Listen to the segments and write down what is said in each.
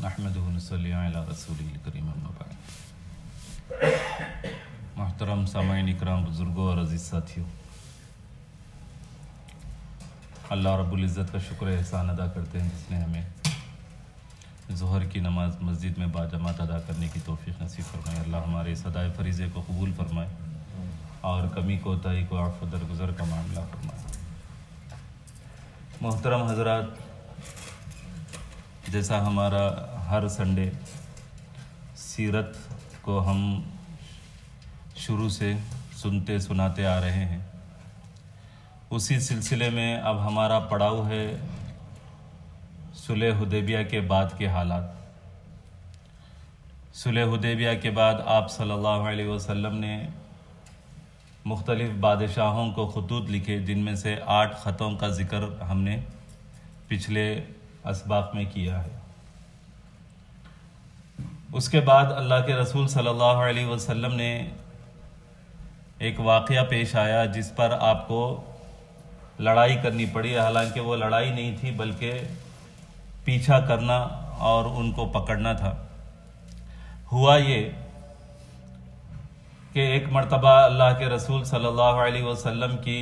نحمدہ ونصلی علی رسولہ الکریم اما بعد۔ محترم سامعین اکرام، بزرگوں اور عزیز ساتھیوں، اللہ رب العزت کا شکر احسان ادا کرتے ہیں جس نے ہمیں ظہر کی نماز مسجد میں باجماعت ادا کرنے کی توفیق نصیب فرمائے۔ اللہ ہمارے اس ادائے فریضے کو قبول فرمائے اور کمی کوتاہی کو عفو درگزر کا معاملہ فرمائے۔ محترم حضرات، جیسا ہمارا ہر سنڈے سیرت کو ہم شروع سے سنتے سناتے آ رہے ہیں، اسی سلسلے میں اب ہمارا پڑاؤ ہے صلح حدیبیہ کے بعد کے حالات۔ صلح حدیبیہ کے بعد آپ صلی اللہ علیہ وسلم نے مختلف بادشاہوں کو خطوط لکھے، جن میں سے 8 خطوں کا ذکر ہم نے پچھلے اسباق میں کیا ہے۔ اس کے بعد اللہ کے رسول صلی اللہ علیہ وسلم نے ایک واقعہ پیش آیا جس پر آپ کو لڑائی کرنی پڑی، حالانکہ وہ لڑائی نہیں تھی بلکہ پیچھا کرنا اور ان کو پکڑنا تھا۔ ہوا یہ کہ ایک مرتبہ اللہ کے رسول صلی اللہ علیہ وسلم کی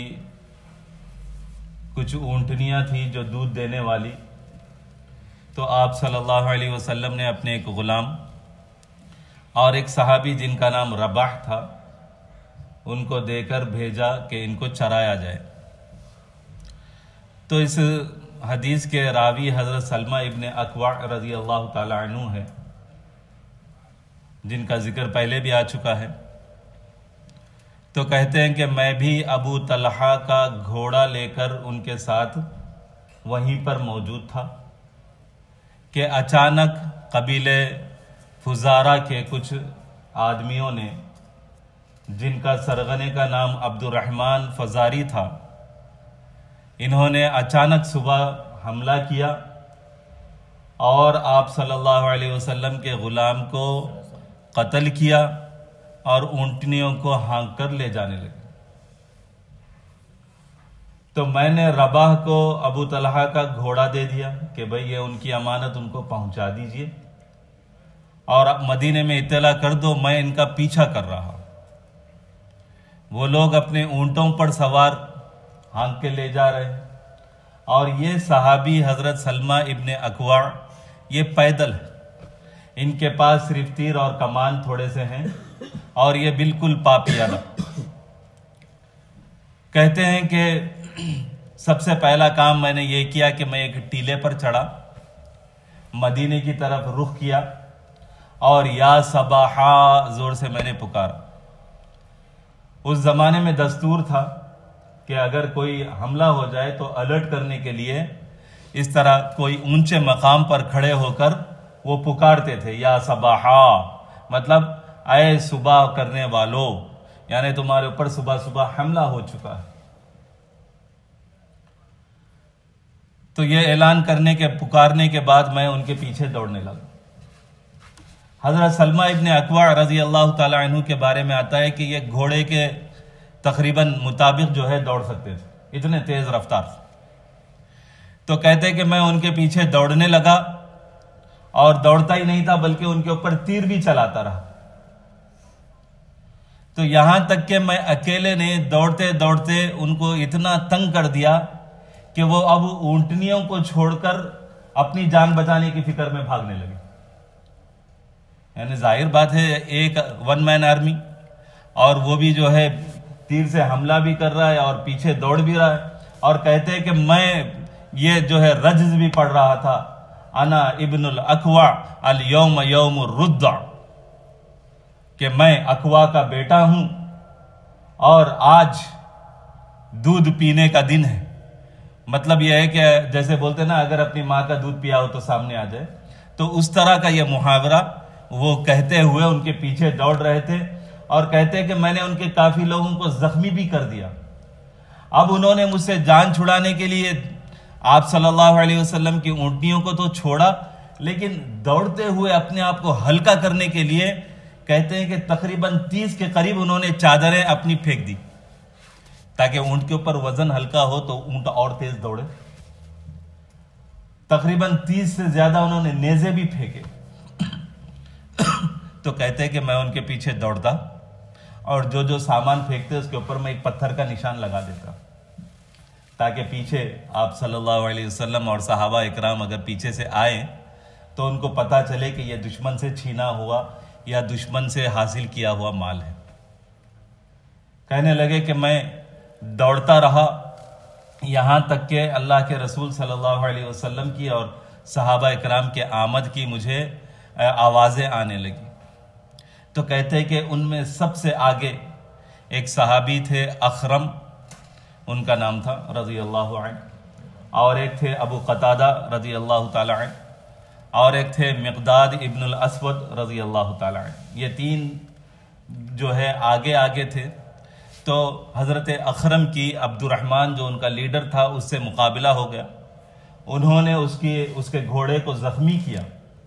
کچھ اونٹنیاں تھیں جو دودھ دینے والی، تو آپ صلی اللہ علیہ وسلم نے اپنے ایک غلام اور ایک صحابی جن کا نام رباح تھا ان کو دے کر بھیجا کہ ان کو چرایا جائے۔ تو اس حدیث کے راوی حضرت سلمہ ابن اکوع رضی اللہ تعالی عنہ ہے، جن کا ذکر پہلے بھی آ چکا ہے۔ تو کہتے ہیں کہ میں بھی ابو طلحہ کا گھوڑا لے کر ان کے ساتھ وہیں پر موجود تھا کہ اچانک قبیلے فزارہ کے کچھ آدمیوں نے، جن کا سرغنے کا نام عبد الرحمن فزاری تھا، انہوں نے اچانک صبح حملہ کیا اور آپ صلی اللہ علیہ وسلم کے غلام کو قتل کیا اور اونٹنیوں کو ہانک کر لے جانے لگے۔ تو میں نے رباح کو ابو طلحہ کا گھوڑا دے دیا کہ بھئی یہ ان کی امانت ان کو پہنچا دیجئے اور اب مدینے میں اطلاع کر دو میں ان کا پیچھا کر رہا۔ وہ لوگ اپنے اونٹوں پر سوار ہانک کے لے جا رہے ہیں اور یہ صحابی حضرت سلمہ ابن اکوع یہ پیدل ہے، ان کے پاس صرف تیر اور کمان تھوڑے سے ہیں اور یہ بالکل پاپیانہ۔ کہتے ہیں کہ سب سے پہلا کام میں نے یہ کیا کہ میں ایک ٹیلے پر چڑھا، مدینے کی طرف رخ کیا اور یا صباحا زور سے میں نے پکارا۔ اس زمانے میں دستور تھا کہ اگر کوئی حملہ ہو جائے تو الرٹ کرنے کے لیے اس طرح کوئی اونچے مقام پر کھڑے ہو کر وہ پکارتے تھے، یا صباحا، مطلب اے صبح کرنے والو، یعنی تمہارے اوپر صبح صبح حملہ ہو چکا ہے۔ تو یہ اعلان کرنے کے پکارنے کے بعد میں ان کے پیچھے دوڑنے لگا۔ حضرت سلمہ ابن اکوع رضی اللہ تعالی عنہ کے بارے میں آتا ہے کہ یہ گھوڑے کے تقریباً مطابق جو ہے دوڑ سکتے تھے، اتنے تیز رفتار سے۔ تو کہتے کہ میں ان کے پیچھے دوڑنے لگا اور دوڑتا ہی نہیں تھا بلکہ ان کے اوپر تیر بھی چلاتا رہا۔ تو یہاں تک کہ میں اکیلے نے دوڑتے دوڑتے ان کو اتنا تنگ کر دیا کہ وہ اب اونٹنیوں کو چھوڑ کر اپنی جان بچانے کی فکر میں بھاگنے لگے۔ یعنی ظاہر بات ہے ایک ون مین آرمی، اور وہ بھی جو ہے تیر سے حملہ بھی کر رہا ہے اور پیچھے دوڑ بھی رہا ہے، اور کہتے ہیں کہ میں یہ جو ہے رجز بھی پڑھ رہا تھا، انا ابن الاکوع الیوم یوم الردع، کہ میں اکوع کا بیٹا ہوں اور آج دودھ پینے کا دن ہے۔ مطلب یہ ہے کہ جیسے بولتے نا اگر اپنی ماں کا دودھ پیا ہو تو سامنے آ جائے، تو اس طرح کا یہ محاورہ وہ کہتے ہوئے ان کے پیچھے دوڑ رہے تھے، اور کہتے کہ میں نے ان کے کافی لوگوں کو زخمی بھی کر دیا۔ اب انہوں نے مجھ سے جان چھڑانے کے لیے آپ صلی اللہ علیہ وسلم کی اونٹنیوں کو تو چھوڑا، لیکن دوڑتے ہوئے اپنے آپ کو ہلکا کرنے کے لیے کہتے ہیں کہ تقریباً 30 کے قریب انہوں نے چادریں اپنی پھینک دی تاکہ اونٹ کے اوپر وزن ہلکا ہو تو اونٹ اور تیز دوڑے۔ تقریباً 30 سے زیادہ انہوں نے نیزے بھی پھینکے. تو کہتے ہیں کہ میں ان کے پیچھے دوڑتا اور جو سامان پھینکتے اس کے اوپر میں ایک پتھر کا نشان لگا دیتا تاکہ پیچھے آپ صلی اللہ علیہ وسلم اور صحابہ اکرام اگر پیچھے سے آئیں تو ان کو پتہ چلے کہ یہ دشمن سے چھینا ہوا یا دشمن سے حاصل کیا ہوا مال ہے. کہنے لگے کہ میں دوڑتا رہا یہاں تک کہ اللہ کے رسول صلی اللہ علیہ وسلم کی اور صحابہ اکرام کے آمد کی مجھے آوازیں آنے لگی. تو کہتے ہیں کہ ان میں سب سے آگے ایک صحابی تھے اخرم ان کا نام تھا رضی اللہ عنہ، اور ایک تھے ابو قتادہ رضی اللہ تعالی عنہ، اور ایک تھے مقداد ابن الاسود رضی اللہ تعالی عنہ. یہ تین جو ہے آگے تھے. تو حضرت اخرم کی عبد الرحمن جو ان کا لیڈر تھا اس سے مقابلہ ہو گیا. انہوں نے اس کے گھوڑے کو زخمی کیا،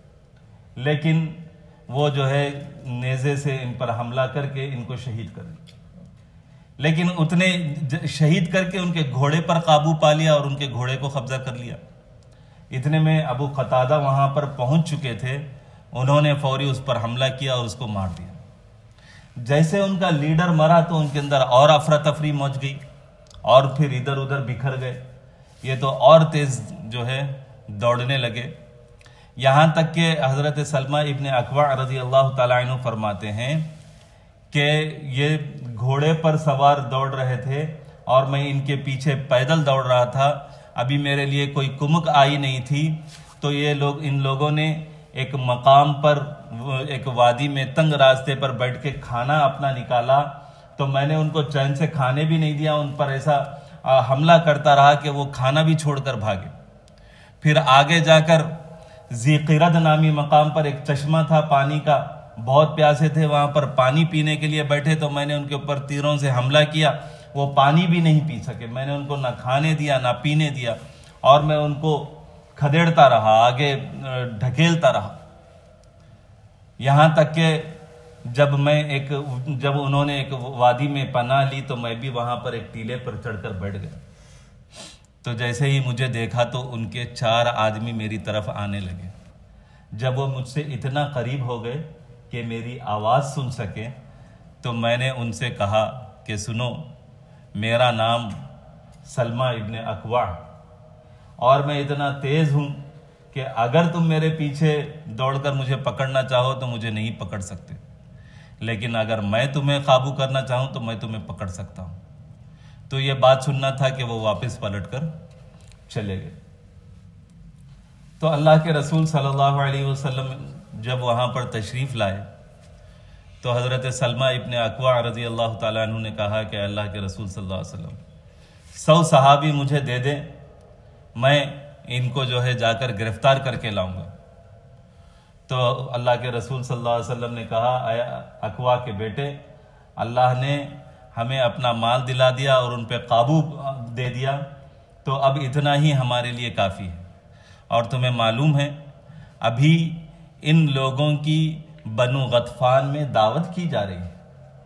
لیکن وہ جو ہے نیزے سے ان پر حملہ کر کے ان کو شہید کر دیا. لیکن اتنے شہید کر کے ان کے گھوڑے پر قابو پا لیا اور ان کے گھوڑے کو قبضہ کر لیا. اتنے میں ابو قتادہ وہاں پر پہنچ چکے تھے، انہوں نے فوری اس پر حملہ کیا اور اس کو مار دیا. جیسے ان کا لیڈر مرا تو ان کے اندر اور افراتفری مچ گئی اور پھر ادھر ادھر بکھر گئے. یہ تو اور تیز جو ہے دوڑنے لگے، یہاں تک کہ حضرت سلمہ ابن اکوع رضی اللہ تعالیٰ عنہ فرماتے ہیں کہ یہ گھوڑے پر سوار دوڑ رہے تھے اور میں ان کے پیچھے پیدل دوڑ رہا تھا. ابھی میرے لیے کوئی کمک آئی نہیں تھی تو ان لوگوں نے ایک مقام پر ایک وادی میں تنگ راستے پر بیٹھ کے کھانا اپنا نکالا تو میں نے ان کو چین سے کھانے بھی نہیں دیا. ان پر ایسا حملہ کرتا رہا کہ وہ کھانا بھی چھوڑ کر بھاگے. پھر آگے جا کر ذی قرد نامی مقام پر ایک چشمہ تھا پانی کا، بہت پیاسے تھے، وہاں پر پانی پینے کے لیے بیٹھے تو میں نے ان کے اوپر تیروں سے حملہ کیا. وہ پانی بھی نہیں پی سکے. میں نے ان کو نہ کھانے دیا نہ پینے دیا اور میں ان کو کھدیڑتا رہا، آگے ڈھکیلتا رہا. یہاں تک کہ جب انہوں نے ایک وادی میں پناہ لی تو میں بھی وہاں پر ایک ٹیلے پر چڑھ کر بیٹھ گیا. تو جیسے ہی مجھے دیکھا تو ان کے 4 آدمی میری طرف آنے لگے. جب وہ مجھ سے اتنا قریب ہو گئے کہ میری آواز سن سکے تو میں نے ان سے کہا کہ سنو، میرا نام سلمہ ابن اکوع اور میں اتنا تیز ہوں کہ اگر تم میرے پیچھے دوڑ کر مجھے پکڑنا چاہو تو مجھے نہیں پکڑ سکتے، لیکن اگر میں تمہیں قابو کرنا چاہوں تو میں تمہیں پکڑ سکتا ہوں. تو یہ بات سننا تھا کہ وہ واپس پلٹ کر چلے گئے. تو اللہ کے رسول صلی اللہ علیہ وسلم جب وہاں پر تشریف لائے تو حضرت سلمہ ابن اکوع رضی اللہ تعالیٰ عنہ نے کہا کہ اللہ کے رسول صلی اللہ علیہ وسلم 100 صحابی مجھے دے دیں، میں ان کو جو ہے جا کر گرفتار کر کے لاؤں گا. تو اللہ کے رسول صلی اللہ علیہ وسلم نے کہا، اے اکوع کے بیٹے، اللہ نے ہمیں اپنا مال دلا دیا اور ان پہ قابو دے دیا تو اب اتنا ہی ہمارے لیے کافی ہے. اور تمہیں معلوم ہے ابھی ان لوگوں کی بنو غطفان میں دعوت کی جا رہی ہے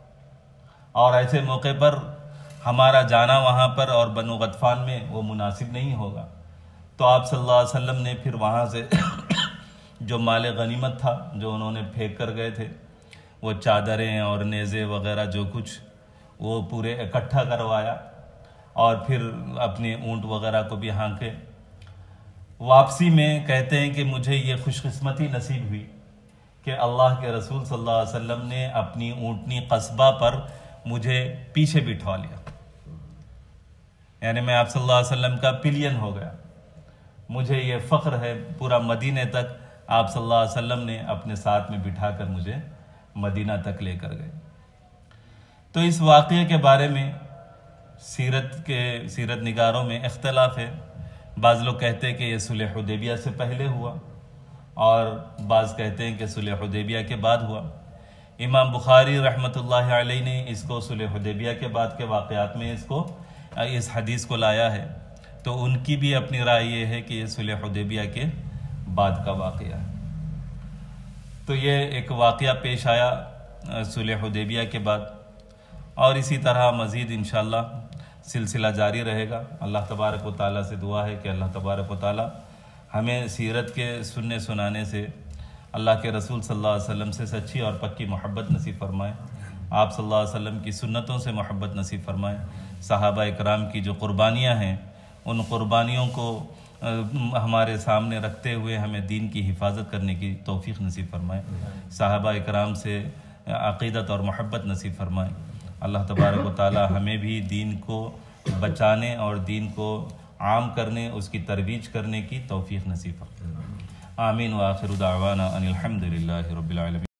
اور ایسے موقع پر ہمارا جانا وہاں پر اور بنو غطفان میں وہ مناسب نہیں ہوگا. تو آپ صلی اللہ علیہ وسلم نے پھر وہاں سے جو مال غنیمت تھا جو انہوں نے پھینک کر گئے تھے، وہ چادریں اور نیزے وغیرہ جو کچھ، وہ پورے اکٹھا کروایا اور پھر اپنے اونٹ وغیرہ کو بھی ہانکے. واپسی میں کہتے ہیں کہ مجھے یہ خوش قسمتی نصیب ہوئی کہ اللہ کے رسول صلی اللہ علیہ وسلم نے اپنی اونٹنی قصبہ پر مجھے پیچھے بٹھوا لیا، یعنی میں آپ صلی اللہ علیہ وسلم کا پلین ہو گیا. مجھے یہ فخر ہے، پورا مدینے تک آپ صلی اللہ علیہ وسلم نے اپنے ساتھ میں بٹھا کر مجھے مدینہ تک لے کر گئے. تو اس واقعے کے بارے میں سیرت نگاروں میں اختلاف ہے. بعض لوگ کہتے ہیں کہ یہ صلح حدیبیہ سے پہلے ہوا اور بعض کہتے ہیں کہ صلح حدیبیہ کے بعد ہوا. امام بخاری رحمۃ اللہ علیہ نے اس کو صلح حدیبیہ کے بعد کے واقعات میں اس حدیث کو لایا ہے. تو ان کی بھی اپنی رائے یہ ہے کہ یہ صلح حدیبیہ کے بعد کا واقعہ ہے. تو یہ ایک واقعہ پیش آیا صلح حدیبیہ کے بعد، اور اسی طرح مزید انشاءاللہ سلسلہ جاری رہے گا. اللہ تبارک و تعالیٰ سے دعا ہے کہ اللہ تبارک و تعالیٰ ہمیں سیرت کے سننے سنانے سے اللہ کے رسول صلی اللہ علیہ وسلم سے سچی اور پکی محبت نصیب فرمائے، آپ صلی اللہ علیہ وسلم کی سنتوں سے محبت نصیب فرمائے، صحابہ اکرام کی جو قربانیاں ہیں ان قربانیوں کو ہمارے سامنے رکھتے ہوئے ہمیں دین کی حفاظت کرنے کی توفیق نصیب فرمائے، صحابہ اکرام سے عقیدت اور محبت نصیب فرمائے۔ اللہ تبارک و تعالی ہمیں بھی دین کو بچانے اور دین کو عام کرنے، اس کی ترویج کرنے کی توفیق نصیب فرمائے۔ آمین وآخر دعوانا ان الحمد للہ رب العالمین۔